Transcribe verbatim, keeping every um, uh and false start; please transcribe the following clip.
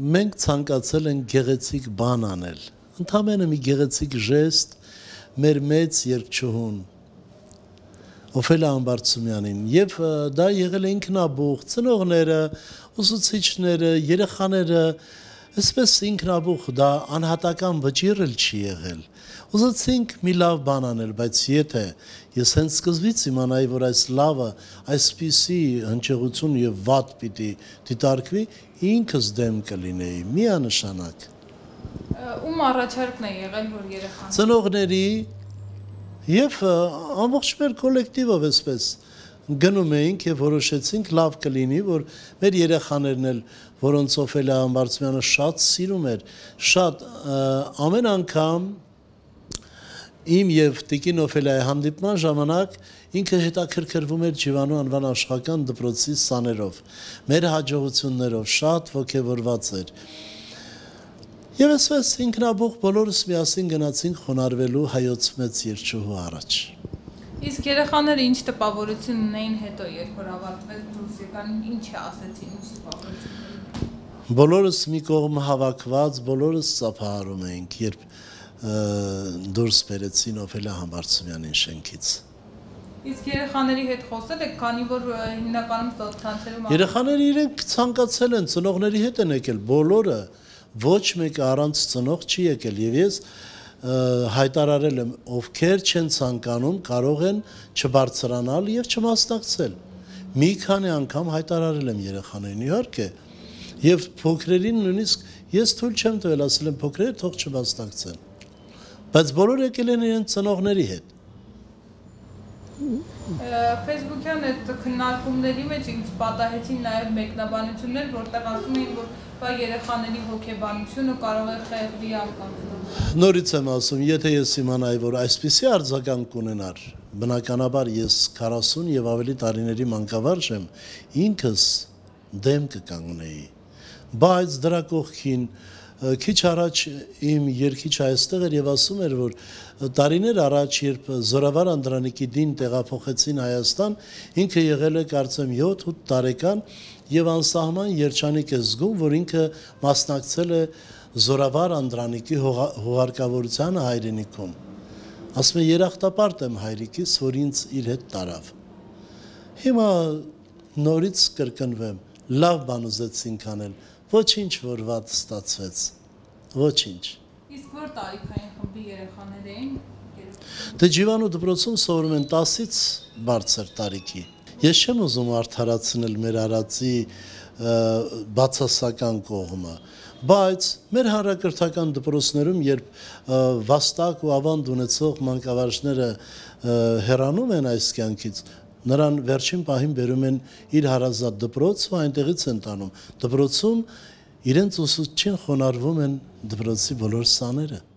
մենք ցանկացել ենք գեղեցիկ բան անել։ Ընդամենը մի գեղեցիկ ժեստ մեր մեծ երգչուհուն Օֆելիա Ամբարձումյանին եւ դա եղել է ինքնաբուխ, ծնողները, ուսուցիչները, երեխաները, այսպես ինքնաբուխ դա անհատական վճիռ էլ չի եղել։ Ուզեցինք մի լավ բան անել, բայց եթե ես հենց սկզբից իմանայի, որ այս լավը այսպիսի հնչեղություն եւ վատ պիտի դիտարկվի, ինքս դեմ կլինեի, միանշանակ։ Ում առաջարկն է եղել, որ երեխան։ Ծնողների Եվ ամբողջ մեր կոլեկտիվով այսպես գնում էինք եւ որոշեցինք լավ կլինի, որ մեր երեխաներն էլ, որոնց Օֆելիա Ամբարձումյանը շատ սիրում էր, շատ ամեն անգամ իմ եւ Տիկին Օֆելիայի հանդիպման ժամանակ ինքը հետաքրքրվում էր Ջիվանու անվան աշխական դպրոցի սաներով, մեր հաջողություններով շատ ոգևորված էր։ Եվ այսպես ինքնաբուխ բոլորս միասին գնացինք խոնարհվելու հայոց մեծ երգչուհու առաջ։ Իսկ երեխաները ինչ տպավորություն ունեին հետո, երբ որ ավարտվեց դուրս եկան, ինչ ասեցին, ինչ տպավորություն։ Բոլորս մի կողմ հավաքված, բոլորս ծափահարում էինք, երբ դուրս բերեցին Օֆելիա Ամբարձումյանին շենքից։ Իսկ երեխաների հետ խոսել եք, քանի որ հիմնականում սոցցանցերում Երեխաները իրենք ցանկացել են, ծնողների հետ են եկել, բոլորը ոչ մեկը առանց ծնող չի եկել եւ ես հայտարարել եմ ովքեր չեն ցանկանում կարող են չբարձրանալ եւ չմասնակցել մի քանի անգամ հայտարարել եմ երեխաներին իհարկե եւ փոքրերին նույնիսկ ես թույլ չեմ տվել ասել եմ փոքրերը թող չմասնակցեն բայց բոլորը եկել են իրենց ծնողների հետ Facebook-յան այդ քննարկումների մեջ ինձ պատահեցին նաև մեկնաբանություններ, որտեղ ասում էին, որ բա երեխաների հոգեբանությունը կարող է խեղդի անկամ։ Նորից եմ ասում, եթե ես իմանայի, որ այսպիսի արձագանք կունենար, բնականաբար ես քառասուն եւ ավելի տարիների մանկավարժ եմ, ինքս դեմ կկանգնեի։ Բայց դրա կողքին քիչ առաջ իմ երգիչը այստեղ էր եւ ասում էր, որ տարիներ առաջ, երբ Զորավար Անդրանիկի դին տեղափոխեցին Հայաստան, ինքը եղել է կարծեմ յոթ-ութ տարեկան եւ անսահման երջանիկ է զգում, որ ինքը մասնակցել է Զորավար Անդրանիկի հուղարկավորությանը հայրենիքում։ Ասում է երախտապարտ եմ հայրիկիս, որ ինձ իր հետ տարավ։ Հիմա նորից կրկնվեմ, լավ բան ուզեցինք անել, ոչինչ որ վատ ստացվեց, ոչինչ։ Իսկ որ տարիքային խմբի երեխաներ էին։ Դե Ջիվանու դպրոցում սովորում են տասից բարձր տարիքի։ Ես չեմ ուզում արդարացնել մեր արածի բացասական կողմը, բայց մեր հանրակրթական դպրոցներում, երբ վաստակ ու ավանդ ունեցող մանկավարժները հեռանում են այս կյանքից, նրան վերջին պահին բերում են իր հարազատ դպրոց ու այնտեղից են տանում։ Դպրոցում իրենց ուսուցչին խոնարհվում են դպրոցի բոլոր սաները։